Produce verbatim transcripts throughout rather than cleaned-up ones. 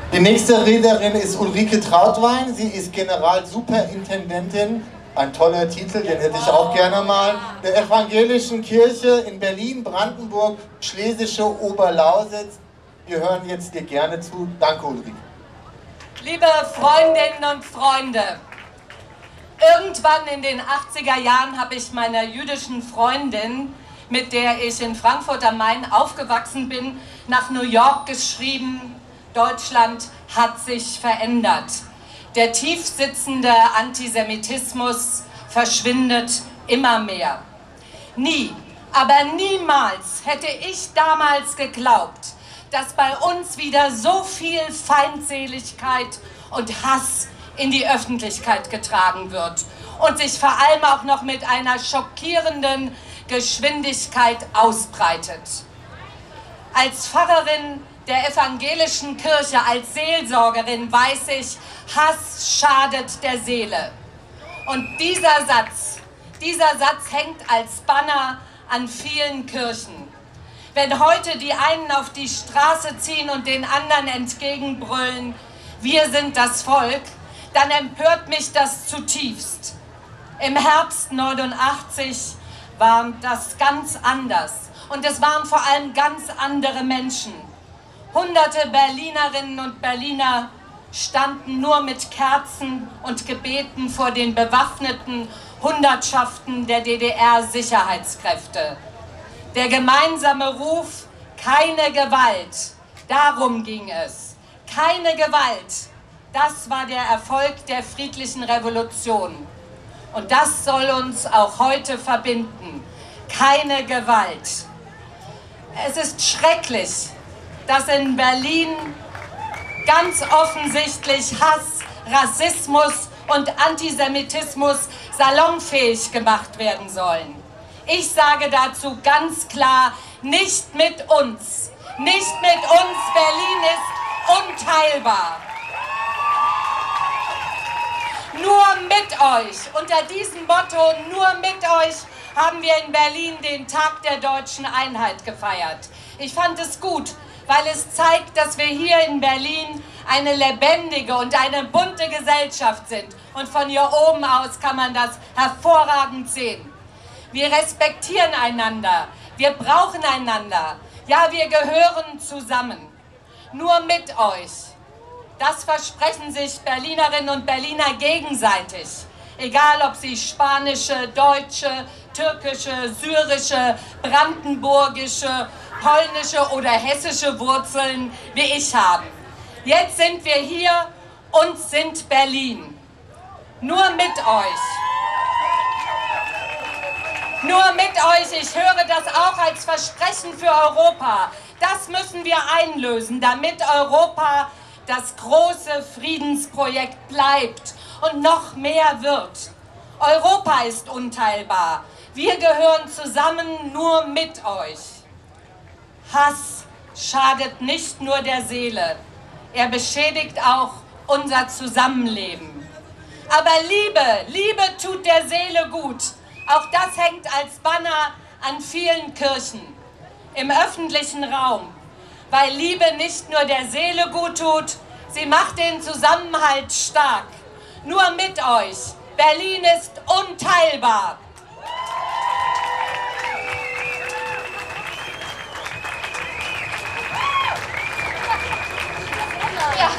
Die nächste Rednerin ist Ulrike Trautwein. Sie ist Generalsuperintendentin. Ein toller Titel, den hätte ich auch gerne mal. Der Evangelischen Kirche in Berlin, Brandenburg, Schlesische Oberlausitz. Wir hören jetzt dir gerne zu. Danke, Ulrike. Liebe Freundinnen und Freunde, irgendwann in den achtziger Jahren habe ich meiner jüdischen Freundin, mit der ich in Frankfurt am Main aufgewachsen bin, nach New York geschrieben: Deutschland hat sich verändert. Der tiefsitzende Antisemitismus verschwindet immer mehr. Nie, aber niemals hätte ich damals geglaubt, dass bei uns wieder so viel Feindseligkeit und Hass in die Öffentlichkeit getragen wird und sich vor allem auch noch mit einer schockierenden Geschwindigkeit ausbreitet. Als Pfarrerin der evangelischen Kirche, als Seelsorgerin weiß ich, Hass schadet der Seele. Und dieser Satz, dieser Satz hängt als Banner an vielen Kirchen. Wenn heute die einen auf die Straße ziehen und den anderen entgegenbrüllen, wir sind das Volk, dann empört mich das zutiefst. Im Herbst neunundachtzig war das ganz anders. Und es waren vor allem ganz andere Menschen. Hunderte Berlinerinnen und Berliner standen nur mit Kerzen und Gebeten vor den bewaffneten Hundertschaften der D D R-Sicherheitskräfte. Der gemeinsame Ruf, keine Gewalt, darum ging es. Keine Gewalt, das war der Erfolg der friedlichen Revolution. Und das soll uns auch heute verbinden. Keine Gewalt. Es ist schrecklich, dass in Berlin ganz offensichtlich Hass, Rassismus und Antisemitismus salonfähig gemacht werden sollen. Ich sage dazu ganz klar, nicht mit uns. Nicht mit uns. Berlin ist unteilbar. Nur mit euch, unter diesem Motto, nur mit euch, haben wir in Berlin den Tag der deutschen Einheit gefeiert. Ich fand es gut, weil es zeigt, dass wir hier in Berlin eine lebendige und eine bunte Gesellschaft sind. Und von hier oben aus kann man das hervorragend sehen. Wir respektieren einander, wir brauchen einander. Ja, wir gehören zusammen. Nur mit euch. Das versprechen sich Berlinerinnen und Berliner gegenseitig. Egal, ob sie spanische, deutsche, türkische, syrische, brandenburgische, polnische oder hessische Wurzeln wie ich haben. Jetzt sind wir hier und sind Berlin. Nur mit euch. Nur mit euch. Ich höre das auch als Versprechen für Europa. Das müssen wir einlösen, damit Europa das große Friedensprojekt bleibt und noch mehr wird. Europa ist unteilbar. Wir gehören zusammen, nur mit euch. Hass schadet nicht nur der Seele, er beschädigt auch unser Zusammenleben. Aber Liebe, Liebe tut der Seele gut. Auch das hängt als Banner an vielen Kirchen, im öffentlichen Raum. Weil Liebe nicht nur der Seele gut tut, sie macht den Zusammenhalt stark. Nur mit euch. Berlin ist unteilbar. Ja.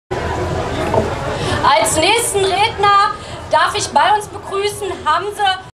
Als nächsten Redner darf ich bei uns begrüßen Hamse